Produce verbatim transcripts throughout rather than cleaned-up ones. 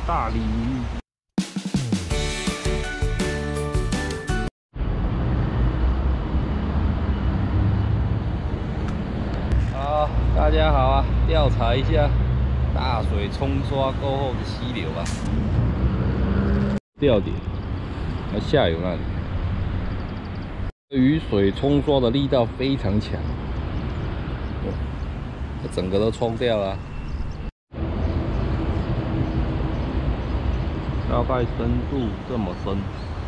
大鲤鱼。好，大家好啊！调查一下大水冲刷过后的溪流啊。钓点，那下游那里，雨水冲刷的力道非常强，哦，整个都冲掉了。 大概深度这么深，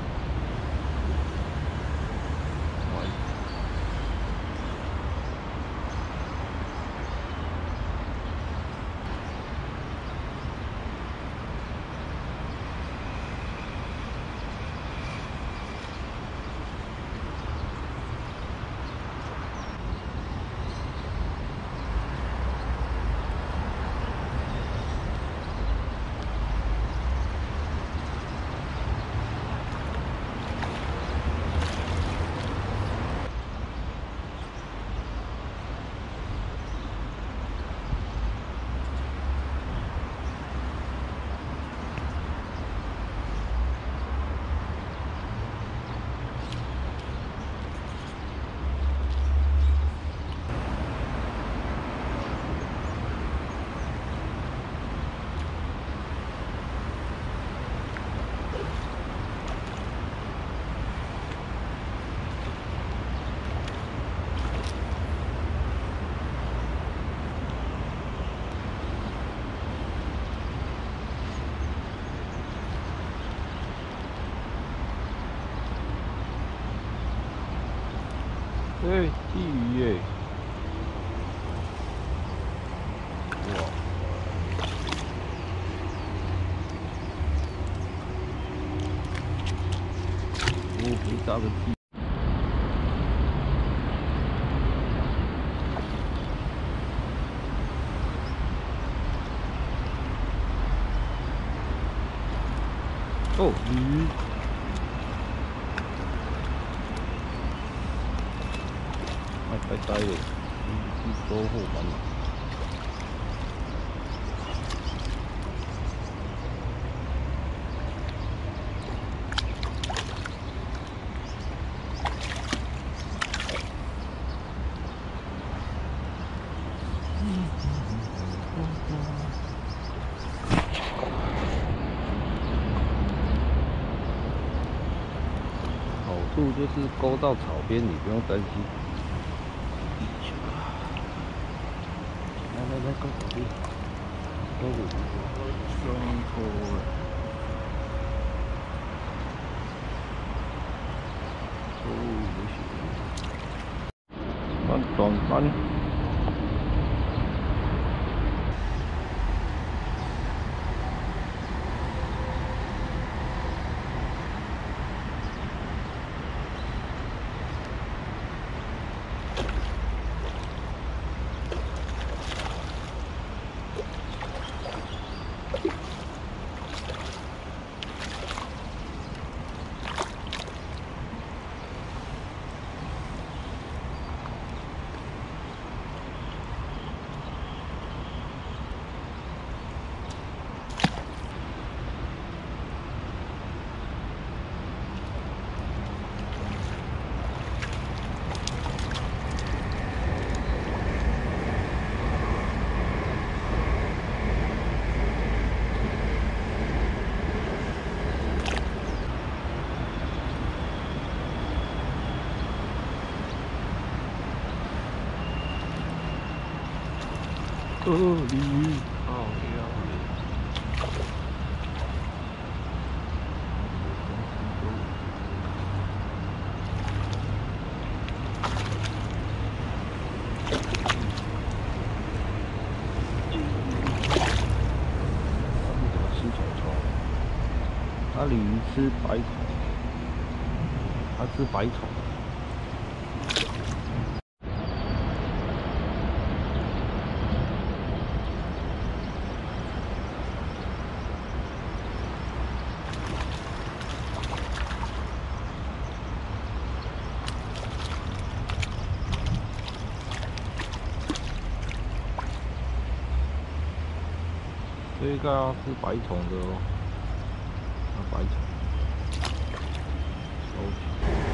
哎，鲫鱼耶！哇！哦，肥大的鲫。哦，鱼。 呆呆的，去收后班了。好处就是勾到草边，你不用担心。 来来来，高草地，高谷，双头啊！哦，不行，慢短板。 哦，鲤鱼，好呀！吃草草，它鲤鱼吃白草，它吃白草。 这个要是白虫的哦，那白虫，收起。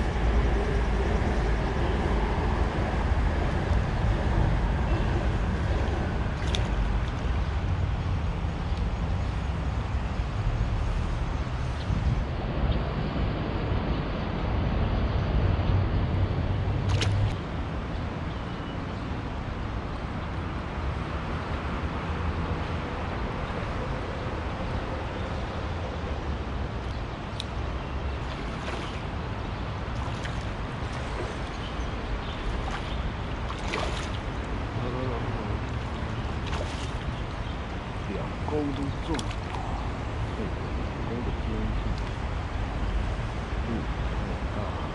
钩都重，这个钩的坚硬，路太大。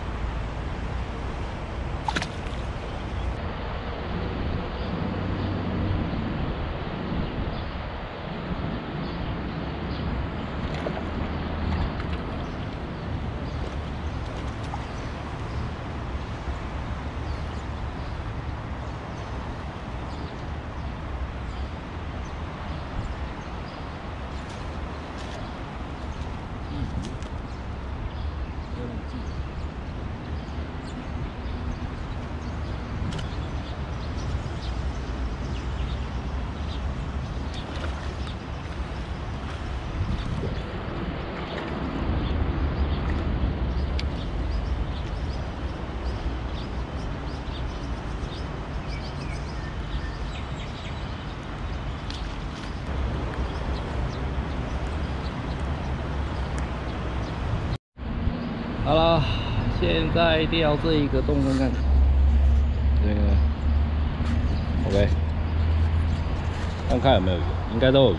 好了，现在钓这一个洞看看，这个 OK， 看看有没有鱼，应该都有鱼。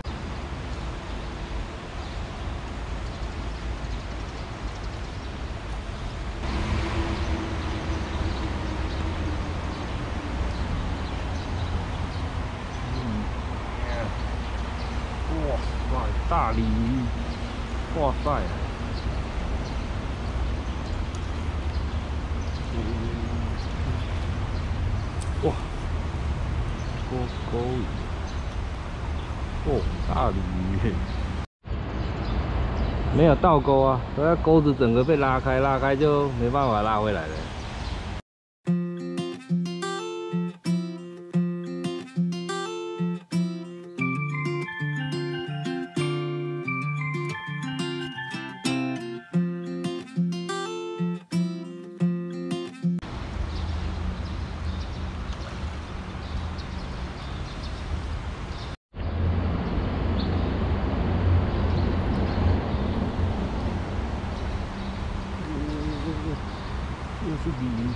哇塞，大鲤鱼！哇塞！ 哇，钩钩鱼，哦，大鲤鱼，没有倒钩啊，所以钩子整个被拉开，拉开就没办法拉回来了。又是鲤鱼，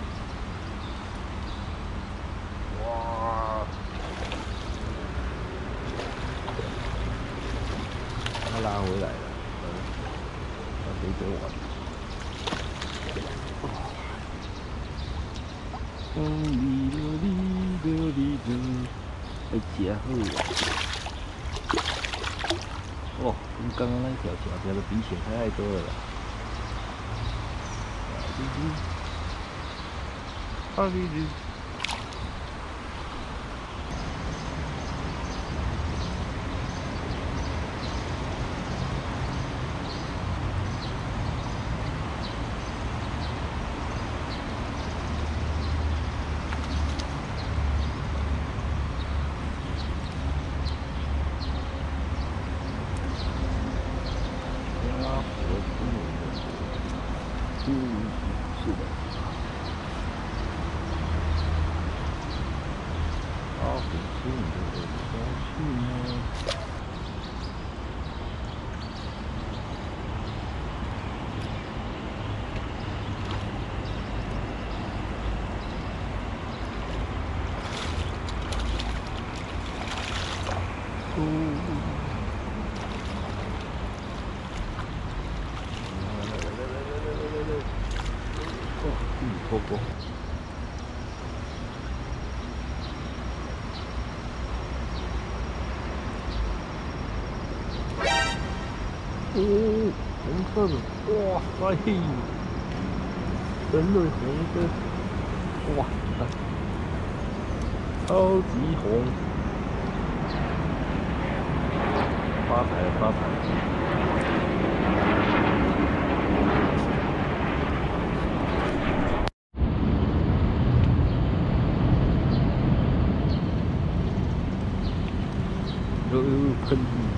哇！它拉回来了，要追追完。嗯，哩哩哩哩哩，哎，真好啊！哦，跟刚刚那条小条的比起来太多了啦。 大鲤鱼，鸭脖出门的，嗯，是的。 啊，很出名的高兴呢。哦，来来来来来来来来来！哦，嗯，波波。 哦，红色的，哇塞，真的红的，哇，超级红。 发财了，发财了！又又喷！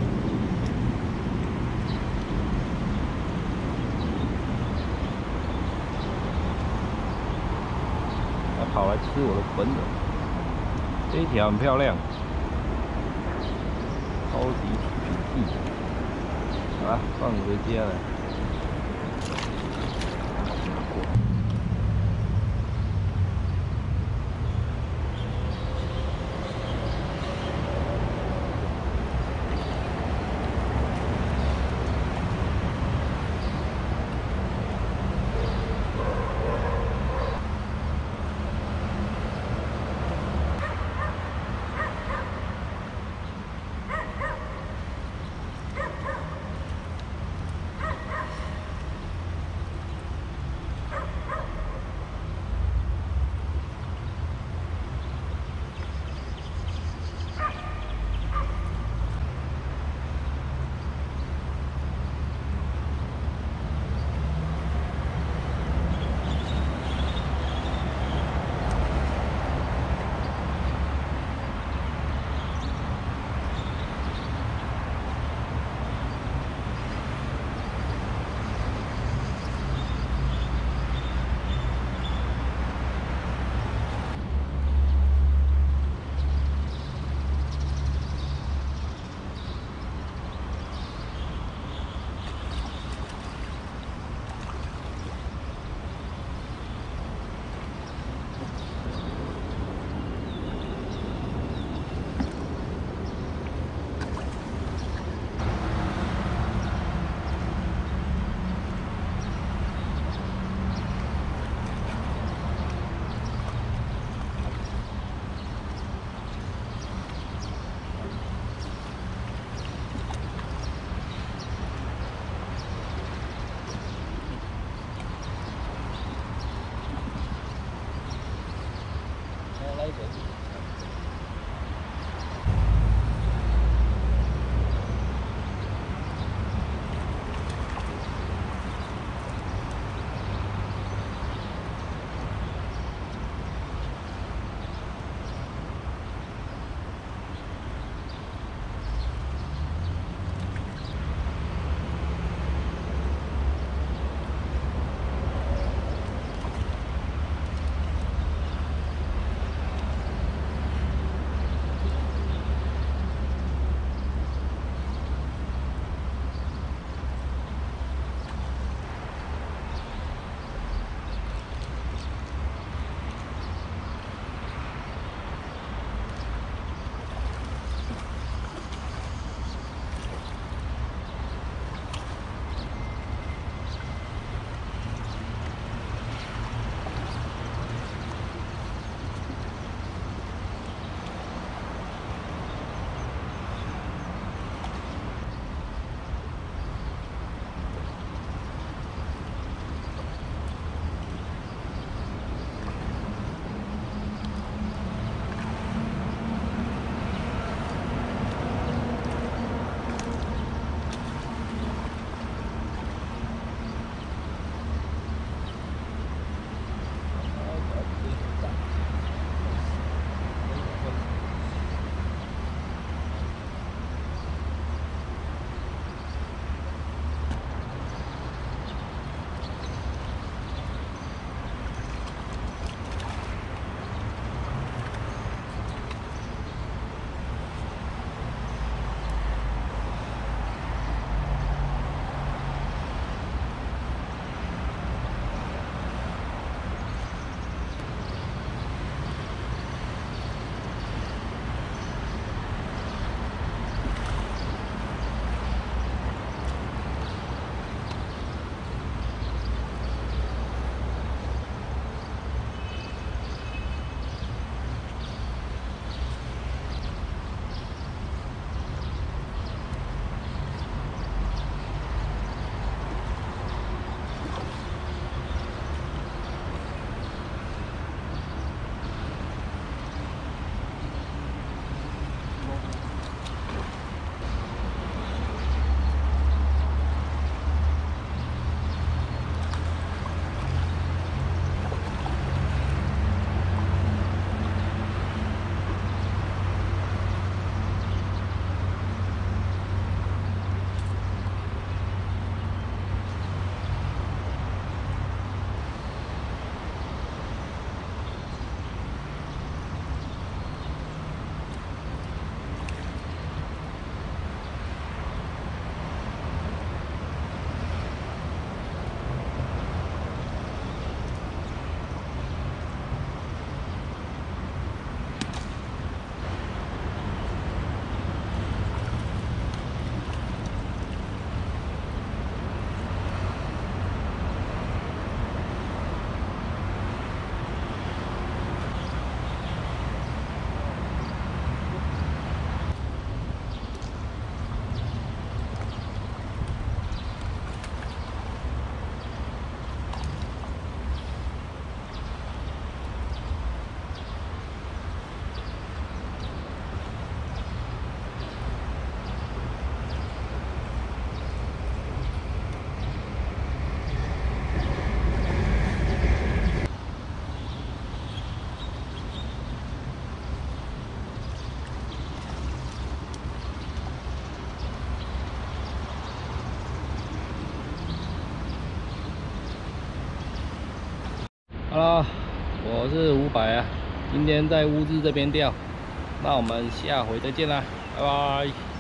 它跑来吃我的粉了。这一条很漂亮，超级品地。好了，放你回家了。 我是伍佰啊，今天在乌日这边钓，那我们下回再见啦，拜拜。